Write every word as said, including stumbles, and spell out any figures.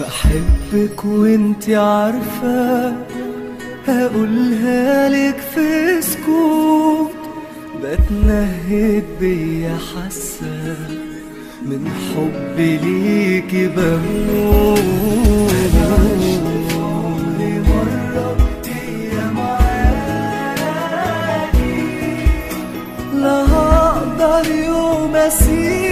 بحبك وانتي عارفة، هقولها لك في سكوت، بتنهد بيا حاسة من حبي ليكي بموت. عمري مرة هي معاكي، لا هقدر يوم اسيبك